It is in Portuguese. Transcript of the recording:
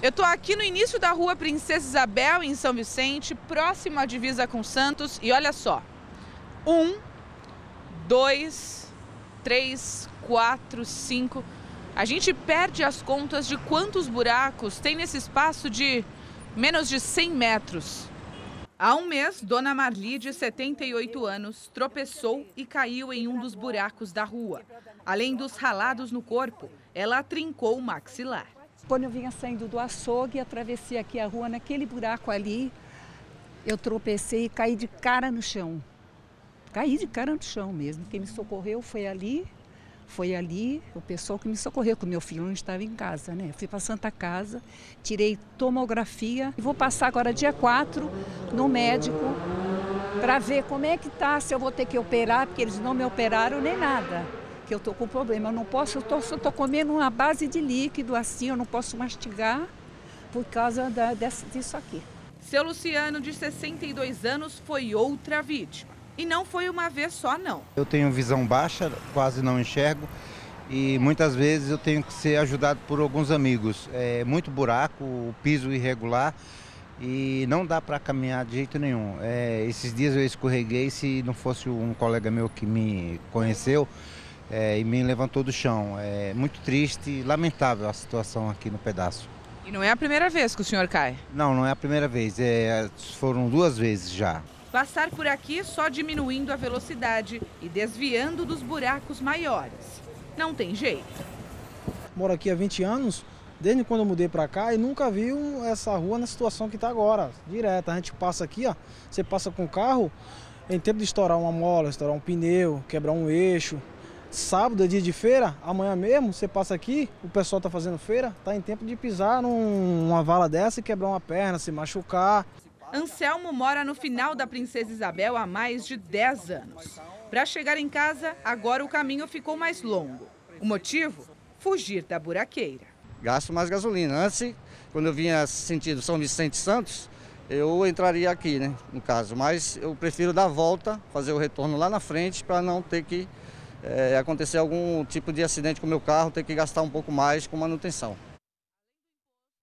Eu estou aqui no início da rua Princesa Isabel, em São Vicente, próximo à divisa com Santos. E olha só, 1, 2, 3, 4, 5... A gente perde as contas de quantos buracos tem nesse espaço de menos de 100 metros. Há um mês, Dona Marli, de 78 anos, tropeçou e caiu em um dos buracos da rua. Além dos ralados no corpo, ela trincou o maxilar. Quando eu vinha saindo do açougue, atravessei aqui a rua, naquele buraco ali, eu tropecei e caí de cara no chão. Caí de cara no chão mesmo. Quem me socorreu foi ali o pessoal que me socorreu, que o meu filho não estava em casa, né? Eu fui para a Santa Casa, tirei tomografia e vou passar agora dia 4 no médico para ver como é que tá, se eu vou ter que operar, porque eles não me operaram nem nada. Que eu tô com problema, eu não posso, eu tô comendo uma base de líquido assim, eu não posso mastigar por causa disso aqui. Seu Luciano, de 62 anos, foi outra vítima. E não foi uma vez só, não. Eu tenho visão baixa, quase não enxergo e muitas vezes eu tenho que ser ajudado por alguns amigos. É muito buraco, o piso irregular e não dá para caminhar de jeito nenhum. Esses dias eu escorreguei, se não fosse um colega meu que me conheceu e me levantou do chão. É muito triste e lamentável a situação aqui no pedaço. E não é a primeira vez que o senhor cai? Não, não é a primeira vez, foram 2 vezes já. Passar por aqui só diminuindo a velocidade e desviando dos buracos maiores. Não tem jeito. Moro aqui há 20 anos, desde quando eu mudei para cá, e nunca vi essa rua na situação que está agora. Direto, a gente passa aqui, ó, você passa com o carro, em tempo de estourar uma mola, estourar um pneu, quebrar um eixo. Sábado é dia de feira, amanhã mesmo você passa aqui, o pessoal está fazendo feira, está em tempo de pisar numa vala dessa e quebrar uma perna, se machucar. Anselmo mora no final da Princesa Isabel há mais de 10 anos. Para chegar em casa, agora o caminho ficou mais longo. O motivo? Fugir da buraqueira. Gasto mais gasolina. Antes, quando eu vinha sentido São Vicente Santos, eu entraria aqui, né, no caso. Mas eu prefiro dar a volta, fazer o retorno lá na frente para não ter que acontecer algum tipo de acidente com o meu carro, ter que gastar um pouco mais com manutenção.